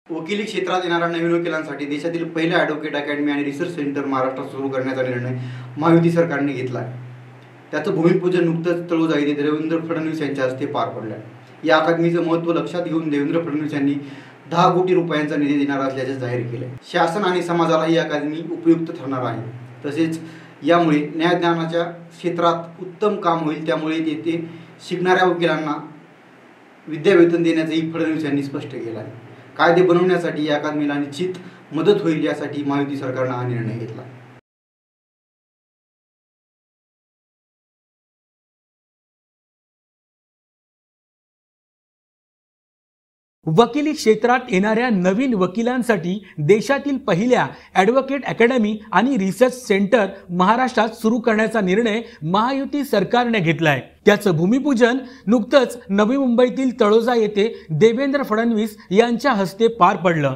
वकिली क्षेत्रात येणाऱ्या नवीन वकिलांसाठी देशातील पहिलं ॲडव्होकेट अकॅडमी आणि रिसर्च सेंटर महाराष्ट्रात सुरू करण्याचा निर्णय महायुती सरकारने घेतला आहे। त्याचं भूमिपूजन नुकतंच तळोजा येथे देवेंद्र फडणवीस यांच्या हस्ते पार पडलं आहे। या अकादमीचं महत्त्व लक्षात घेऊन देवेंद्र फडणवीस यांनी 10 कोटी रुपयांचा निधी देणार असल्याचे जाहीर केले। शासन आणि समाजाला ही अकादमी उपयुक्त ठरणार आहे। तसेच यामुळे न्यायदानाच्या क्षेत्रात उत्तम काम होईल। त्यामुळे येथे शिकणाऱ्या वकिलांना विद्यावेतन देण्याचंही फडणवीस यांनी स्पष्ट केलं आहे। कायदे बनवण्यासाठी या अकादमीला निश्चित मदत होईल, यासाठी महायुती सरकारने हा निर्णय घेतला। वकिली क्षेत्रात येणाऱ्या नवीन वकिलांसाठी देशातील पहिल्या ॲडव्होकेट अकॅडमी आणि रिसर्च सेंटर महाराष्ट्रात सुरू करण्याचा निर्णय महायुती सरकारने घेतला आहे। त्याचं भूमिपूजन नुकतंच नवी मुंबईतील तळोजा येथे देवेंद्र फडणवीस यांच्या हस्ते पार पडलं।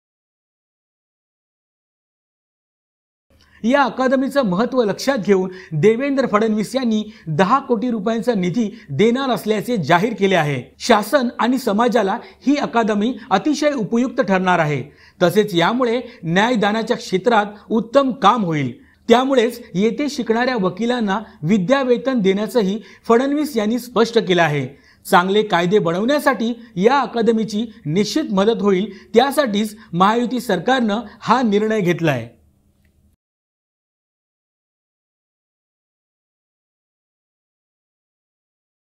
या अकादमीचं महत्त्व लक्षात घेऊन देवेंद्र फडणवीस यांनी 10 कोटी रुपयांचा निधी देणार असल्याचे जाहीर केले आहे। शासन आणि समाजाला ही अकादमी अतिशय उपयुक्त ठरणार आहे। तसेच यामुळे न्यायदानाच्या क्षेत्रात उत्तम काम होईल। त्यामुळेच येथे शिकणाऱ्या वकिलांना विद्यावेतन देण्याचंही फडणवीस यांनी स्पष्ट केलं आहे। चांगले कायदे बनवण्यासाठी या अकादमीची निश्चित मदत होईल। त्यासाठीच महायुती सरकारनं हा निर्णय घेतला आहे।